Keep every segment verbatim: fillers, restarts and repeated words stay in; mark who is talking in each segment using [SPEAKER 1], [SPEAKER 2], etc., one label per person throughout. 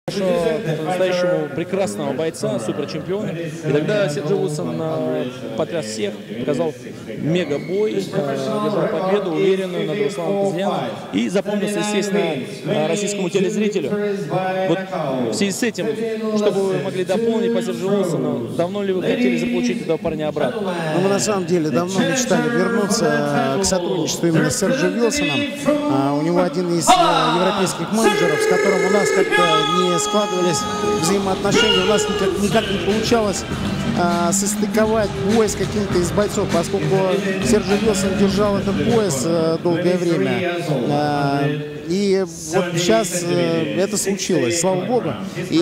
[SPEAKER 1] По-настоящему прекрасного бойца, суперчемпиона. И тогда Серджио Уилсон потряс всех, показал мега-бой, одержал победу уверенную над Русланом Казьяном. И запомнился, естественно, российскому телезрителю. Вот в связи с этим, чтобы вы могли дополнить по Серджио Уилсону, давно ли вы хотели заполучить этого парня обратно?
[SPEAKER 2] Ну, мы на самом деле давно мечтали вернуться к сотрудничеству именно с Серджио Уилсоном. У него один из европейских менеджеров, с которым у нас как-то не складывались взаимоотношения, у нас никак, никак не получалось а, состыковать пояс каким-то из бойцов, поскольку Серджио Уилсон держал этот пояс а, долгое время. А, и вот сейчас э, это случилось, слава богу. И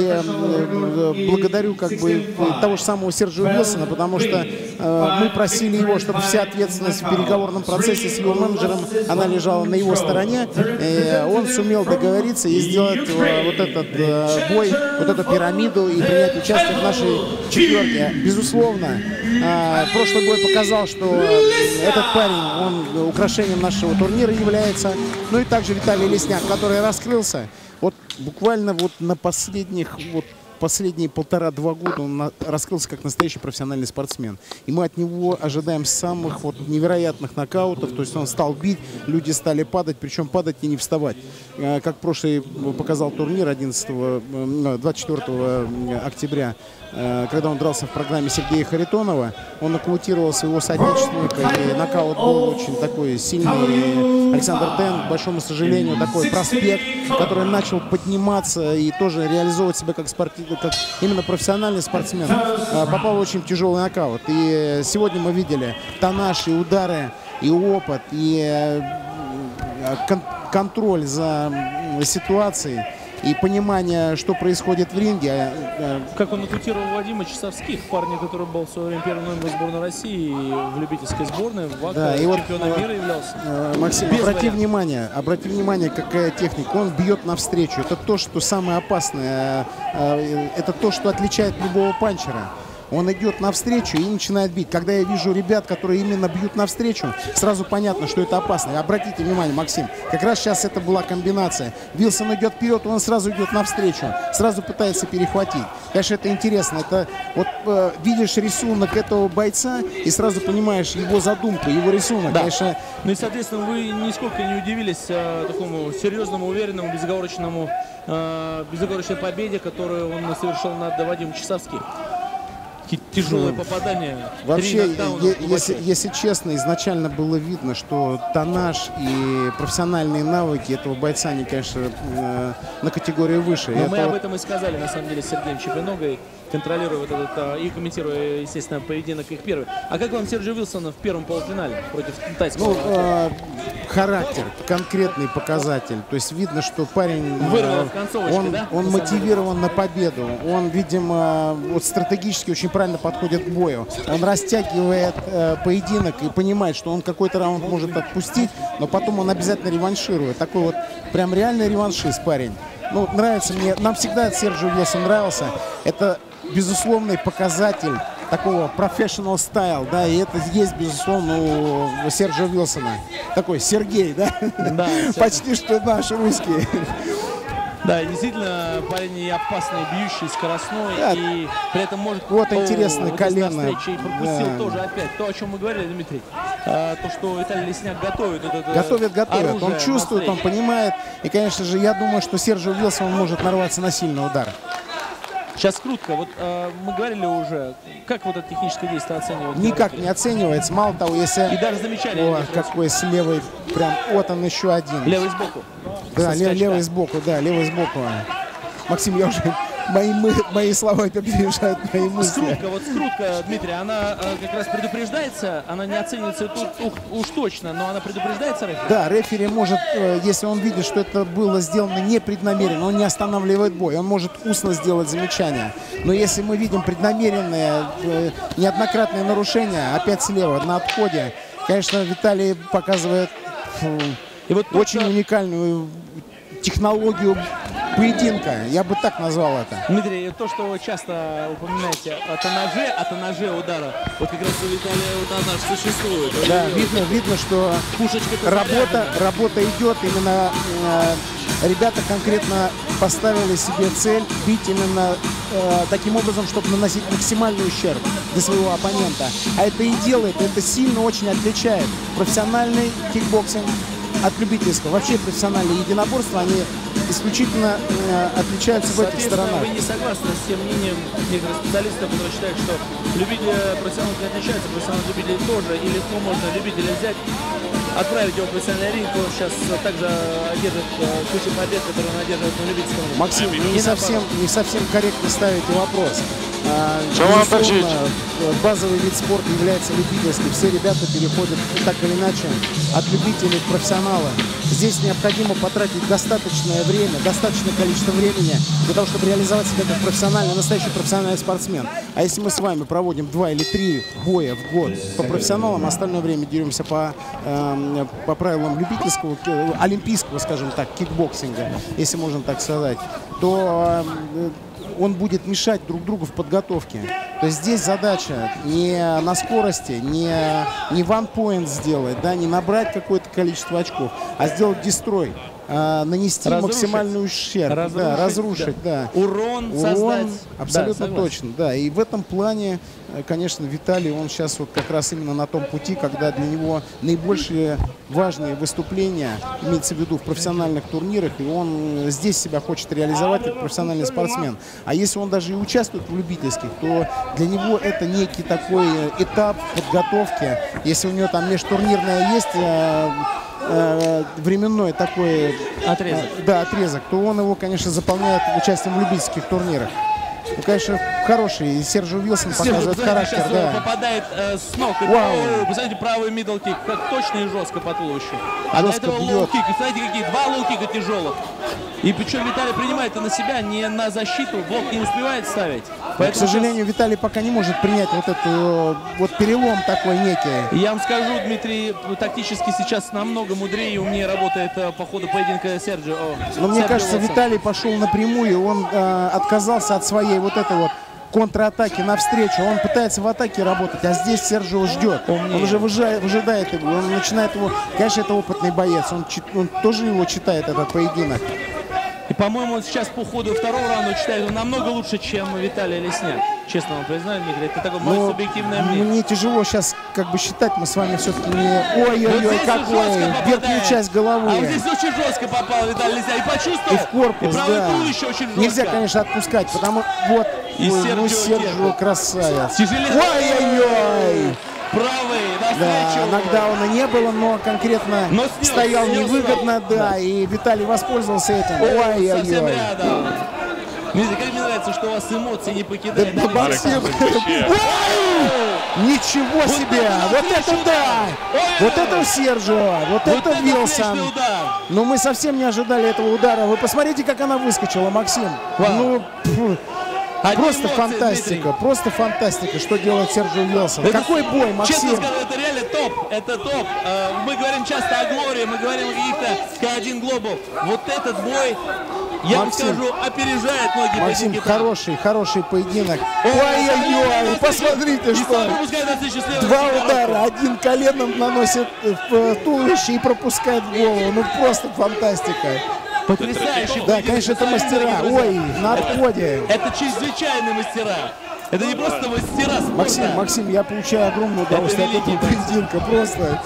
[SPEAKER 2] э, благодарю как бы того же самого Серджио Уилсона, потому что э, мы просили его, чтобы вся ответственность в переговорном процессе с его менеджером, она лежала на его стороне. И он сумел договориться и сделать э, вот этот э, бой, вот эту пирамиду и принять участие в нашей четверке. Безусловно, э, прошлый бой показал, что этот парень, он украшением нашего турнира является. Ну и также Виталий Лесняк, который раскрылся вот буквально вот на последних вот последние полтора-два года он на, раскрылся как настоящий профессиональный спортсмен. И мы от него ожидаем самых вот невероятных нокаутов. То есть он стал бить, люди стали падать, причем падать и не вставать. Как прошлый показал турнир одиннадцатого, двадцать четвёртого октября, когда он дрался в программе Сергея Харитонова, он нокаутировал своего соотечественника, и нокаут был очень такой сильный. Александр Тен, к большому сожалению, такой проспект, который начал подниматься и тоже реализовывать себя как спортивный, как именно профессиональный спортсмен, попал в очень тяжелый нокаут. И сегодня мы видели тоннаж и удары, и опыт, и кон контроль за ситуацией, и понимание, что происходит в ринге.
[SPEAKER 1] Как он нокаутировал Вадима Часовских, парня, который был в свое время первым номером сборной России и в любительской сборной, в ВАК,
[SPEAKER 2] да,
[SPEAKER 1] чемпионом
[SPEAKER 2] вот,
[SPEAKER 1] мира являлся.
[SPEAKER 2] Максим, Без обрати вариант. внимание, обрати внимание, какая техника. Он бьет навстречу. Это то, что самое опасное. Это то, что отличает любого панчера. Он идет навстречу и начинает бить. Когда я вижу ребят, которые именно бьют навстречу, сразу понятно, что это опасно. И обратите внимание, Максим, как раз сейчас это была комбинация. Уилсон идет вперед, он сразу идет навстречу, сразу пытается перехватить. Конечно, это интересно. Это вот э, видишь рисунок этого бойца и сразу понимаешь его задумку, его рисунок.
[SPEAKER 1] Да.
[SPEAKER 2] Конечно.
[SPEAKER 1] Ну и, соответственно, вы нисколько не удивились э, такому серьезному, уверенному, безоговорочному, э, безоговорочной победе, которую он совершил над Вадимом Часовским. Тяжелое попадание.
[SPEAKER 2] Вообще, е если, если честно, изначально было видно, что тоннаж и профессиональные навыки этого бойца, они, конечно, э, на категорию выше.
[SPEAKER 1] Но мы
[SPEAKER 2] это
[SPEAKER 1] об
[SPEAKER 2] вот...
[SPEAKER 1] этом и сказали, на самом деле, с Сергеем Чепиногой, контролируя вот этот а, и комментируя, естественно, поединок их первый. А как вам Серджио Уилсон в первом полуфинале против тайского?
[SPEAKER 2] Ну, э, характер, конкретный показатель. То есть видно, что парень,
[SPEAKER 1] Вырвал
[SPEAKER 2] э,
[SPEAKER 1] в концовочке,
[SPEAKER 2] он,
[SPEAKER 1] да?
[SPEAKER 2] он мотивирован на победу. Он, видимо, вот стратегически очень правильно подходит к бою. Он растягивает э, поединок и понимает, что он какой-то раунд может отпустить, но потом он обязательно реванширует. Такой вот прям реальный реваншист парень. Ну, нравится мне, нам всегда Серджио Уилсон нравился. Это безусловный показатель такого professional style, да, и это есть, безусловно, у Серджио Уилсона. Такой Сергей, да?
[SPEAKER 1] Да,
[SPEAKER 2] почти что наш русский.
[SPEAKER 1] Да, действительно, парень и опасный, бьющий, скоростной, да. И при этом может...
[SPEAKER 2] Вот интересное
[SPEAKER 1] вот
[SPEAKER 2] колено.
[SPEAKER 1] И пропустил
[SPEAKER 2] да.
[SPEAKER 1] тоже опять то, о чем мы говорили, Дмитрий. А, то, что Виталий Лесняк готовит. Вот это
[SPEAKER 2] готовит, готовит. Он чувствует, он понимает. И, конечно же, я думаю, что Серджио Уилсон может нарваться на сильный удар.
[SPEAKER 1] Сейчас крутко. Вот э, мы говорили уже, как вот это техническое действие оценивается?
[SPEAKER 2] Никак не оценивается. Мало того, если...
[SPEAKER 1] И даже замечали.
[SPEAKER 2] О, какой с левой, прям, вот он еще один.
[SPEAKER 1] Левый сбоку.
[SPEAKER 2] Да, лев, левый сбоку, да, левый сбоку. Максим, я уже... Мои, мы, мои слова опережают мои мысли.
[SPEAKER 1] Скрутка, вот скрутка, Дмитрий, она э, как раз предупреждается, она не оценивается тут уж, уж точно, но она предупреждается рефери?
[SPEAKER 2] Да, рефери может, э, если он видит, что это было сделано непреднамеренно, он не останавливает бой, он может устно сделать замечание. Но если мы видим преднамеренное, э, неоднократное нарушение, опять слева, на отходе, конечно, Виталий показывает э, И вот очень просто... уникальную технологию поединка, я бы так назвал это.
[SPEAKER 1] Дмитрий, то, что вы часто упоминаете о тоннаже, о тоннаже удара, вот как раз у Виталия вот тоннаж существует.
[SPEAKER 2] Да, видно, видно, что работа, работа идет именно э, ребята конкретно поставили себе цель бить именно э, таким образом, чтобы наносить максимальный ущерб для своего оппонента. А это и делает, это сильно очень отличает профессиональный кикбоксинг от любительского. Вообще профессиональные единоборства, они исключительно э, отличаются в этих сторонах.
[SPEAKER 1] Вы не согласны с тем мнением некоторых специалистов, которые считают, что любители профессионалов не отличаются, профессиональных любителей тоже, и легко можно любителя взять, отправить его в профессиональный ринг, он сейчас также одержит э, кучу побед, которые он одерживает на любительском.
[SPEAKER 2] Максим, не, не, совсем, не совсем корректно ставите вопрос. А, базовый вид спорта является любительским. Все ребята переходят так или иначе от любителей к профессионалам. Здесь необходимо потратить достаточное время, достаточное количество времени для того, чтобы реализовать себя как профессиональный, настоящий профессиональный спортсмен. А если мы с вами проводим два или три боя в год по профессионалам, остальное время деремся по, э, по правилам любительского, олимпийского, скажем так, кикбоксинга, если можно так сказать, то э, он будет мешать друг другу в подготовке. То есть здесь задача не на скорости, не, не one point сделать, да, не набрать какое-то количество очков, а сделать дестрой, а, нанести разрушить. максимальный ущерб, разрушить, да, разрушить да.
[SPEAKER 1] Да. Урон,
[SPEAKER 2] Урон
[SPEAKER 1] создать.
[SPEAKER 2] Абсолютно
[SPEAKER 1] да,
[SPEAKER 2] точно, да. И в этом плане, конечно, Виталий, он сейчас вот как раз именно на том пути, когда для него наибольшие важные выступления, имеется в виду в профессиональных турнирах, и он здесь себя хочет реализовать как профессиональный спортсмен. А если он даже и участвует в любительских, то для него это некий такой этап подготовки. Если у него там межтурнирная есть временной такой
[SPEAKER 1] отрезок.
[SPEAKER 2] Да, отрезок, то он его, конечно, заполняет участием в любительских турнирах. Ну, конечно, хороший. И Серджио Уилсон показывает характер.
[SPEAKER 1] Сейчас
[SPEAKER 2] да.
[SPEAKER 1] попадает э, с ног. И,
[SPEAKER 2] Вау.
[SPEAKER 1] о, посмотрите, правый мидл кик, как точно и жестко по туловищу. А
[SPEAKER 2] Жестко
[SPEAKER 1] до этого
[SPEAKER 2] бьет.
[SPEAKER 1] лоу-кик. И смотрите, какие два лоу-кика тяжелых. И причем Виталий принимает это на себя, не на защиту, блок не успевает ставить.
[SPEAKER 2] Но, к сожалению, сейчас... Виталий пока не может принять вот эту вот перелом такой некий.
[SPEAKER 1] Я вам скажу, Дмитрий, тактически сейчас намного мудрее и умнее работает по ходу поединка Серджио.
[SPEAKER 2] Но мне кажется, Уилсон. Виталий пошел напрямую, он э, отказался от своей вот этой вот контратаки навстречу. Он пытается в атаке работать, а здесь Серджио ждет. Умнее. Он уже выжидает, выжидает его, он начинает его... Конечно, это опытный боец, он, он тоже его читает, этот поединок.
[SPEAKER 1] И, по-моему, сейчас по ходу второго раунда читает он намного лучше, чем Виталий Лесняк. Честно вам признаю, Дмитрий, это такое мое субъективное мнение.
[SPEAKER 2] Мне тяжело сейчас как бы считать, мы с вами все-таки не... Ой-ой-ой, вот какой! Верхнюю часть головы.
[SPEAKER 1] А вот здесь очень жестко попал Виталий Лесняк. И почувствовал.
[SPEAKER 2] И в корпус,
[SPEAKER 1] и правое
[SPEAKER 2] да.
[SPEAKER 1] туловище очень жестко.
[SPEAKER 2] Нельзя, конечно, отпускать, потому вот...
[SPEAKER 1] И
[SPEAKER 2] ой,
[SPEAKER 1] Серджио,
[SPEAKER 2] ну, Серджио красавец.
[SPEAKER 1] Тяжелее.
[SPEAKER 2] Ой-ой-ой!
[SPEAKER 1] Правый,
[SPEAKER 2] да, нокдауна не было, но конкретно но снес, стоял снес, невыгодно, снес. да, и Виталий воспользовался этим. Ой-ой-ой.
[SPEAKER 1] Совсем рядом. Видите, как мне нравится, что у вас эмоции не покидают.
[SPEAKER 2] Да, да, ничего себе! Вот это да! Вот это у Серджио, вот это Уилсон. Но мы совсем не ожидали этого удара. Вы посмотрите, как она выскочила, Максим. Ну, просто фантастика, просто фантастика, что делает Серджио Уилсон. Какой бой, Максим?
[SPEAKER 1] Честно скажу, это реально топ, это топ. Мы говорим часто о Глории, мы говорим о каких-то К один Глобал. Вот этот бой, я вам скажу, опережает многие
[SPEAKER 2] Максим,
[SPEAKER 1] поединки.
[SPEAKER 2] хороший, хороший поединок. Ой-ой-ой, посмотрите, что. Два удара, один коленом наносит в туловище и пропускает в голову. Ну, просто фантастика.
[SPEAKER 1] Потрясающий.
[SPEAKER 2] Да, конечно, это мастера. Ой, на отходе.
[SPEAKER 1] Это, это чрезвычайные мастера. Это не просто мастера спорта.
[SPEAKER 2] Максим, Максим, я получаю огромное удовольствие от этого поединка. Просто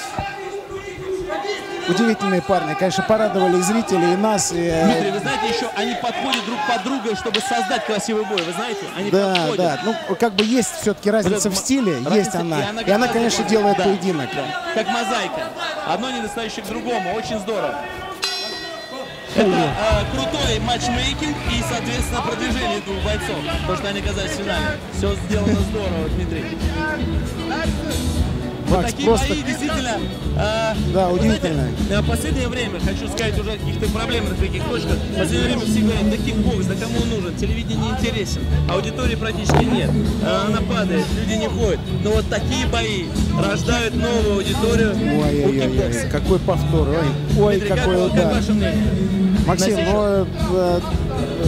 [SPEAKER 2] удивительные парни. Конечно, порадовали и зрителей, и нас. И...
[SPEAKER 1] Дмитрий, вы знаете, еще они подходят друг под друга, чтобы создать красивый бой. Вы знаете? Они
[SPEAKER 2] да,
[SPEAKER 1] подходят.
[SPEAKER 2] да. Ну, как бы есть все-таки разница в стиле. Разница, есть она. И она, и она конечно, делает да, поединок. Да.
[SPEAKER 1] Как мозаика. Одно недостающее к другому. Очень здорово. Это э, крутой матчмейкинг и, соответственно, продвижение двух бойцов. Потому что они оказались в финале. Все сделано здорово, Дмитрий. Вот
[SPEAKER 2] Макс,
[SPEAKER 1] такие
[SPEAKER 2] просто...
[SPEAKER 1] бои действительно... Э,
[SPEAKER 2] да, удивительно.
[SPEAKER 1] Знаете, в последнее время, хочу сказать уже о каких-то проблемных таких точках, в последнее время все говорят, да кикбокс, да кому он нужен, телевидение не интересен, аудитории практически нет, она падает, люди не ходят. Но вот такие бои рождают новую аудиторию
[SPEAKER 2] ой,
[SPEAKER 1] у
[SPEAKER 2] ой,
[SPEAKER 1] кикбокса.
[SPEAKER 2] Ой, какой повтор, ой, ой
[SPEAKER 1] Дмитрий,
[SPEAKER 2] какой
[SPEAKER 1] как,
[SPEAKER 2] удар.
[SPEAKER 1] как ваше мнение?
[SPEAKER 2] Максим, ну, э,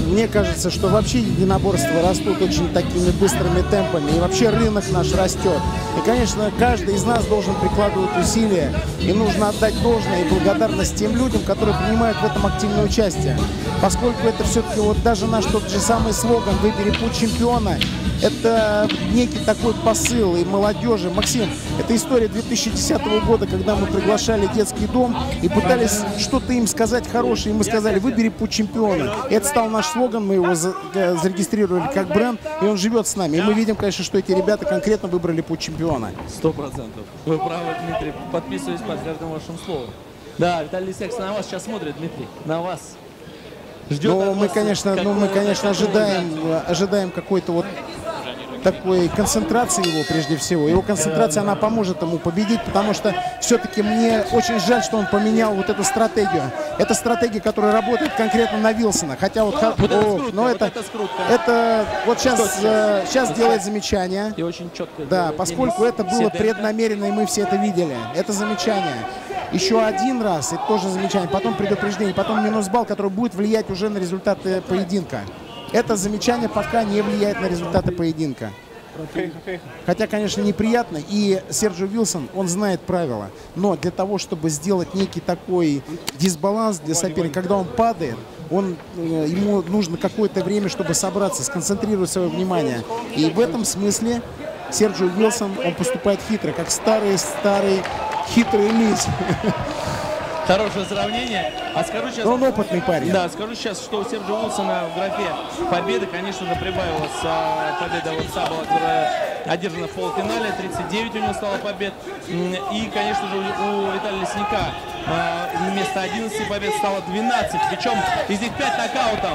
[SPEAKER 2] мне кажется, что вообще единоборства растут очень такими быстрыми темпами. И вообще рынок наш растет. И, конечно, каждый из нас должен прикладывать усилия. И нужно отдать должное и благодарность тем людям, которые принимают в этом активное участие. Поскольку это все-таки вот даже наш тот же самый слоган «Выбери путь чемпиона», это некий такой посыл и молодежи. Максим, это история две тысячи десятого года, когда мы приглашали детский дом и пытались что-то им сказать хорошее. И мы сказали: выбери путь чемпиона. И это стал наш слоган, мы его зарегистрировали как бренд, и он живет с нами. И мы видим, конечно, что эти ребята конкретно выбрали путь чемпиона.
[SPEAKER 1] Сто процентов. Вы правы, Дмитрий. Подписываюсь под каждым вашим словом. Да, Виталий Лесняк на вас сейчас смотрит, Дмитрий. На вас. Ждет
[SPEAKER 2] ну, мы, конечно, ну, мы, конечно, ожидаем, ожидаем какой-то вот такой концентрации его прежде всего. Его концентрация, она поможет ему победить, потому что все-таки мне очень жаль, что он поменял вот эту стратегию. Это стратегия, которая работает конкретно на Вилсона. Хотя вот,
[SPEAKER 1] вот
[SPEAKER 2] о,
[SPEAKER 1] это скрутка,
[SPEAKER 2] но
[SPEAKER 1] вот
[SPEAKER 2] это,
[SPEAKER 1] это, скрутка.
[SPEAKER 2] это вот сейчас, э, сейчас делает замечание.
[SPEAKER 1] И очень четко.
[SPEAKER 2] Да, поскольку это было преднамеренно, и мы все это видели. Это замечание. Еще один раз, и тоже замечание, потом предупреждение, потом минус балл, который будет влиять уже на результаты поединка. Это замечание пока не влияет на результаты поединка. Хотя, конечно, неприятно. И Серджио Вилсон, он знает правила. Но для того, чтобы сделать некий такой дисбаланс для соперника, когда он падает, он, ему нужно какое-то время, чтобы собраться, сконцентрировать свое внимание. И в этом смысле Серджио Вилсон, он поступает хитро, как старый-старый хитрый лис.
[SPEAKER 1] Хорошее сравнение. А скажу сейчас...
[SPEAKER 2] Он опытный парень.
[SPEAKER 1] Да, скажу сейчас, что у Серджио Вилсона в графе победы, конечно же, прибавилась а, победа вот Сабала, которая одержана в полуфинале. тридцать девять у него стало побед. И, конечно же, у, у Виталия Лесняка а, вместо одиннадцати побед стало двенадцать. Причем из них пять нокаутом.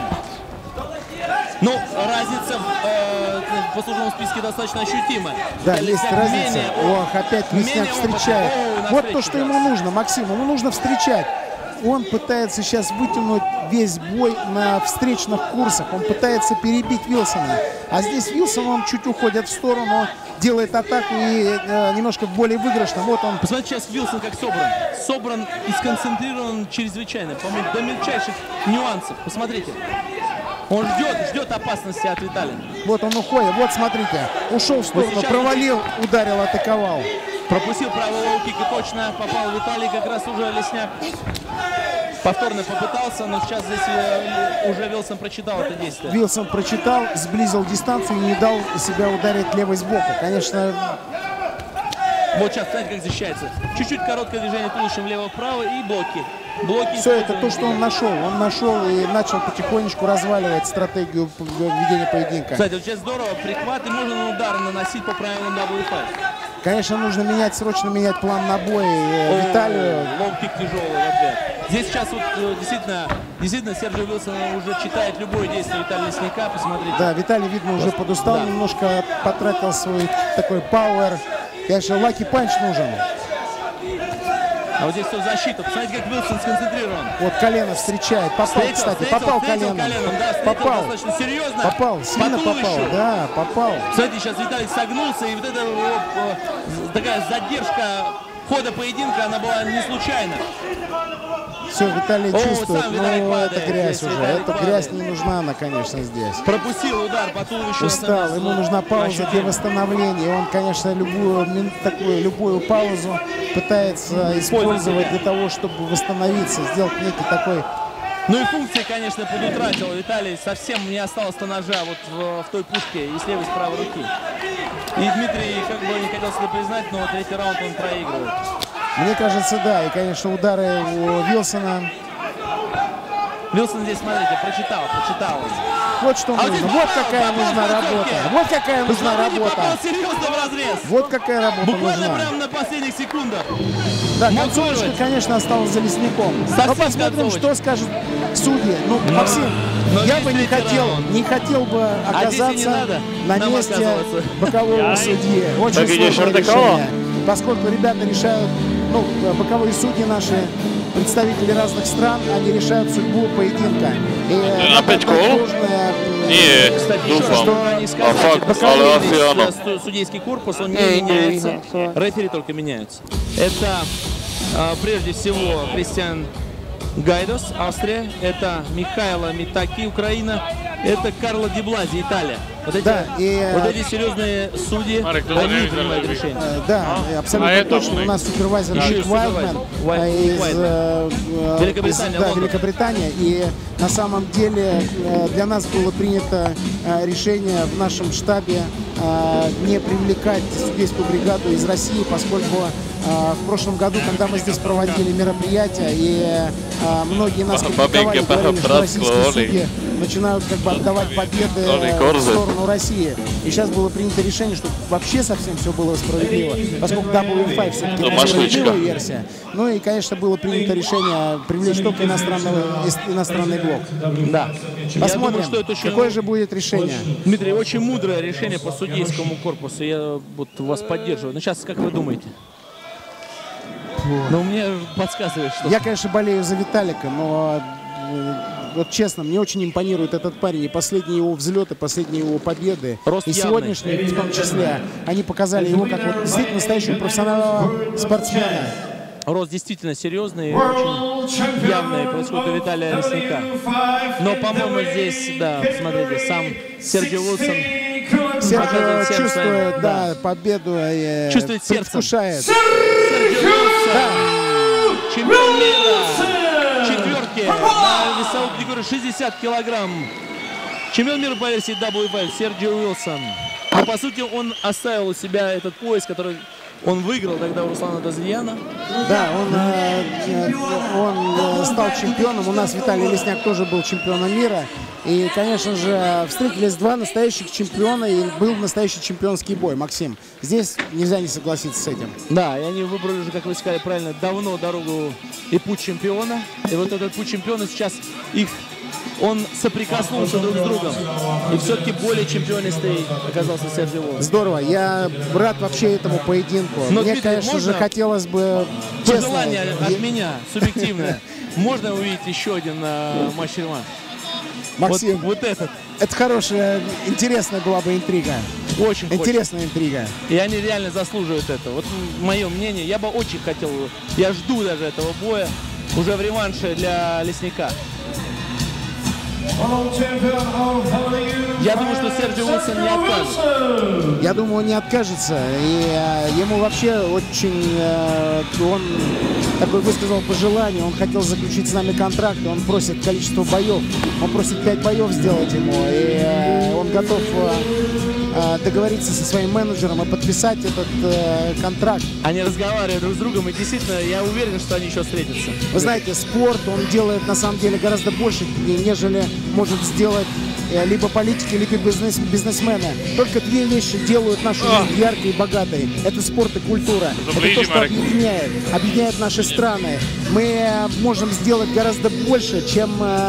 [SPEAKER 1] Ну, разница в э, послужном списке достаточно ощутимая.
[SPEAKER 2] Да, есть разница. Менее, Ох, опять Лесняк встречает. О, вот то, что ему нужно, Максим. Ему нужно встречать. Он пытается сейчас вытянуть весь бой на встречных курсах. Он пытается перебить Вилсона. А здесь Вилсон, он чуть уходит в сторону, делает атаку и э, немножко более выигрышно. Вот он.
[SPEAKER 1] Посмотрите, сейчас Вилсон как собран. Собран и сконцентрирован чрезвычайно. По-моему, до мельчайших нюансов. Посмотрите. Он ждет, ждет опасности от Виталия.
[SPEAKER 2] Вот он уходит. Вот смотрите. Ушел в сторону, вот провалил, ударил, атаковал.
[SPEAKER 1] Пропустил правый лоу-кик и точно попал Виталий. Как раз уже Лесняк повторно попытался, но сейчас здесь уже Вилсон прочитал это действие.
[SPEAKER 2] Вилсон прочитал, сблизил дистанцию и не дал себя ударить левой сбоку. Конечно...
[SPEAKER 1] Вот сейчас, смотрите, как защищается. Чуть-чуть короткое движение туловищем влево-вправо и блоки. Блоки.
[SPEAKER 2] Все это то, что он нашел. Он нашел и начал потихонечку разваливать стратегию ведения поединка.
[SPEAKER 1] Кстати, вот сейчас здорово. Прихват и можно удар наносить по правилам дабл ю пять.
[SPEAKER 2] Конечно, нужно менять, срочно менять план на бой Виталию.
[SPEAKER 1] Лоу-кик тяжелый в ответ. Здесь сейчас вот действительно, действительно Серджио Вилсон уже читает любое действие Виталия Лесняка. Посмотрите.
[SPEAKER 2] Да, Виталий, видно, уже подустал, да. Немножко потратил свой такой пауэр. Конечно, лаки панч нужен.
[SPEAKER 1] А вот здесь все защита. Посмотрите, как Вилсон сконцентрирован.
[SPEAKER 2] Вот колено встречает. Попал, встретил,
[SPEAKER 1] встретил,
[SPEAKER 2] кстати, попал коленом.
[SPEAKER 1] коленом да,
[SPEAKER 2] попал.
[SPEAKER 1] Достаточно серьезно.
[SPEAKER 2] Попал, сильно
[SPEAKER 1] по
[SPEAKER 2] попал. Да, попал.
[SPEAKER 1] Смотрите, сейчас Виталий согнулся, и вот эта вот, такая задержка хода поединка, она была не случайна.
[SPEAKER 2] Все, Виталий
[SPEAKER 1] О,
[SPEAKER 2] чувствует, но это грязь
[SPEAKER 1] здесь
[SPEAKER 2] уже. Эта
[SPEAKER 1] падает.
[SPEAKER 2] грязь не нужна она, конечно, здесь.
[SPEAKER 1] Пропустил удар по туловищу.
[SPEAKER 2] Устал, ему нужна пауза для восстановления. Он, конечно, любую, такую, любую паузу пытается использовать для того, чтобы восстановиться, сделать некий такой...
[SPEAKER 1] Ну и функции, конечно, подутратил. Виталий совсем не осталось-то ножа вот в, в той пушке и с левой, и с правой руки. И Дмитрий, как бы не хотел это признать, но третий раунд он проигрывает.
[SPEAKER 2] Мне кажется, да. И, конечно, удары у Вилсона.
[SPEAKER 1] Вилсон здесь, смотрите, прочитал, прочитал.
[SPEAKER 2] Вот что
[SPEAKER 1] а
[SPEAKER 2] нужно.
[SPEAKER 1] Вот,
[SPEAKER 2] вот какая попал, нужна попал, работа. Вот какая нужна
[SPEAKER 1] Посмотрите,
[SPEAKER 2] работа.
[SPEAKER 1] Попал серьезно в разрез.
[SPEAKER 2] Вот какая работа
[SPEAKER 1] Буквально
[SPEAKER 2] нужна.
[SPEAKER 1] прямо на последних секундах.
[SPEAKER 2] Да, концовочка, конечно, осталась за Лесником.
[SPEAKER 1] Совсем
[SPEAKER 2] Но посмотрим,
[SPEAKER 1] концовочка.
[SPEAKER 2] что скажут судьи. Ну, но, Максим, но я бы не хотел, не хотел бы оказаться
[SPEAKER 1] а надо,
[SPEAKER 2] на месте бокового судьи. Очень сложное решение. Поскольку ребята решают, ну, боковые судьи наши, представители разных стран, они решают судьбу поединка. И
[SPEAKER 3] опять кол? Не,
[SPEAKER 1] кстати, еще раз, что они сказали, боковой судейский корпус, он не меняется, рефери только меняются. Это прежде всего Кристиан Гайдос, Австрия. Это Михайло Митаки, Украина. Это Карло Ди Блази, Италия. Вот эти,
[SPEAKER 2] да, и,
[SPEAKER 1] вот эти серьезные судьи,
[SPEAKER 3] Марик,
[SPEAKER 1] они принимают решение.
[SPEAKER 2] Э, да,
[SPEAKER 3] а?
[SPEAKER 2] абсолютно
[SPEAKER 3] а
[SPEAKER 2] точно.
[SPEAKER 3] это...
[SPEAKER 2] У нас супервайзер Ник Уайлдман из э,
[SPEAKER 1] Великобритания,
[SPEAKER 2] из, да, Великобритания. И на самом деле э, для нас было принято э, решение в нашем штабе э, не привлекать судейскую бригаду из России, поскольку э, в прошлом году, когда мы здесь проводили мероприятия, и э, многие нас критиковали, говорили, что российские судьи начинают как бы отдавать победы в сторону России. И сейчас было принято решение, что вообще совсем все было справедливо, поскольку дабл ю пять все-таки справедливая версия. Ну и, конечно, было принято решение привлечь только иностранный, иностранный блок.
[SPEAKER 1] Да.
[SPEAKER 2] Посмотрим,
[SPEAKER 1] думаю, что это очень...
[SPEAKER 2] какое же будет решение.
[SPEAKER 1] Дмитрий, очень мудрое решение по судейскому корпусу. Я вот вас поддерживаю. Но сейчас, как вы думаете? Ну, мне подсказывает, что...
[SPEAKER 2] Я, конечно, болею за Виталика, но... Вот честно, мне очень импонирует этот парень. И последние его взлеты, последние его победы.
[SPEAKER 1] Рост
[SPEAKER 2] и
[SPEAKER 1] явный.
[SPEAKER 2] сегодняшние, в том числе, они показали его как вот действительно настоящего профессионального спортсмена.
[SPEAKER 1] Рост действительно серьезный, очень явный происходит у Виталия Лесника. Но, по-моему, здесь, да, смотрите, сам Серджио Уилсон
[SPEAKER 2] Серджио чувствует,
[SPEAKER 1] своим,
[SPEAKER 2] да,
[SPEAKER 1] да,
[SPEAKER 2] победу и
[SPEAKER 1] чувствует
[SPEAKER 2] предвкушает.
[SPEAKER 1] Серджио Уилсон,
[SPEAKER 2] Да.
[SPEAKER 1] чемпион мира. Четверки на весовой категории шестьдесят килограмм. Чемпион мира по версии дабл ю пять Серджио Уилсон. А по сути он оставил у себя этот пояс, который он выиграл тогда у Руслана Дазельяна.
[SPEAKER 2] Да, он, э, он стал чемпионом. У нас Виталий Лесняк тоже был чемпионом мира. И, конечно же, встретились два настоящих чемпиона, и был настоящий чемпионский бой. Максим, здесь нельзя не согласиться с этим.
[SPEAKER 1] Да, и они выбрали уже, как вы сказали правильно, давно дорогу и путь чемпиона. И вот этот путь чемпиона сейчас их, он соприкоснулся друг с другом. И все-таки более чемпионистый оказался Серджио Уилсон.
[SPEAKER 2] Здорово, я рад вообще этому поединку.
[SPEAKER 1] Но,
[SPEAKER 2] Мне,
[SPEAKER 1] Дмитрий,
[SPEAKER 2] конечно же, хотелось бы...
[SPEAKER 1] Пожелание
[SPEAKER 2] честно,
[SPEAKER 1] от
[SPEAKER 2] я...
[SPEAKER 1] меня, субъективное. Можно увидеть еще один uh, матч-реванш?
[SPEAKER 2] Максим,
[SPEAKER 1] вот, вот этот.
[SPEAKER 2] Это хорошая, интересная была бы интрига.
[SPEAKER 1] Очень
[SPEAKER 2] интересная
[SPEAKER 1] хочется.
[SPEAKER 2] интрига.
[SPEAKER 1] И они реально заслуживают этого. Вот мое мнение, я бы очень хотел, я жду даже этого боя уже в реванше для Лесника. Я думаю, что Серджио Уилсон не откажется.
[SPEAKER 2] Я думаю, он не откажется. И э, ему вообще очень... Э, он такой высказал пожелание. Он хотел заключить с нами контракт. Он просит количество боев. Он просит пять боев сделать ему. И э, он готов э, договориться со своим менеджером и подписать этот э, контракт.
[SPEAKER 1] Они разговаривают друг с другом. И действительно, я уверен, что они еще встретятся.
[SPEAKER 2] Вы знаете, спорт, он делает на самом деле гораздо больше, нежели может сделать либо политики, либо бизнес, бизнесмены. Только две вещи делают нашу жизнь яркой и богатой. Это спорт и культура. Это то, что объединяет, объединяет наши страны. Мы можем сделать гораздо больше, чем,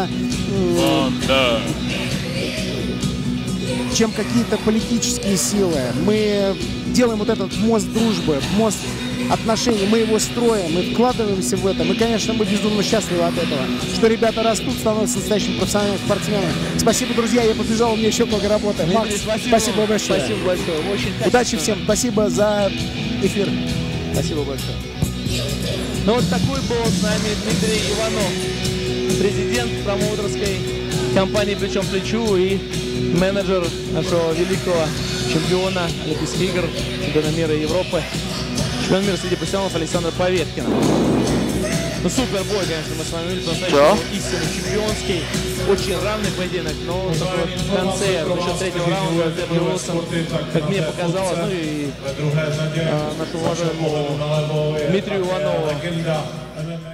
[SPEAKER 2] чем какие-то политические силы. Мы делаем вот этот мост дружбы, мост отношений, мы его строим, мы вкладываемся в это. Мы, конечно, мы безумно счастливы от этого, что ребята растут, становятся настоящими профессиональными спортсменами. Спасибо, друзья, я побежал, у меня еще много работы.
[SPEAKER 1] Дмитрий,
[SPEAKER 2] Макс,
[SPEAKER 1] спасибо,
[SPEAKER 2] спасибо большое.
[SPEAKER 1] Спасибо большое. Очень
[SPEAKER 2] удачи всем, спасибо за эфир.
[SPEAKER 1] Спасибо большое. Ну вот такой был с нами Дмитрий Иванов, президент промоутерской компании «Плечом к плечу» и менеджер нашего великого чемпиона Олимпийских игр, чемпиона мира и Европы, чемпион мира среди профессионалов Александр Поветкин. Ну, супер бой, конечно, мы с вами видели, по-настоящему истинно чемпионский, очень равный поединок, но такой в конце, в счет третьего раунда, Серджио Уилсон, как мне показалось, ну и а, нашему уважаемому Дмитрию Иванову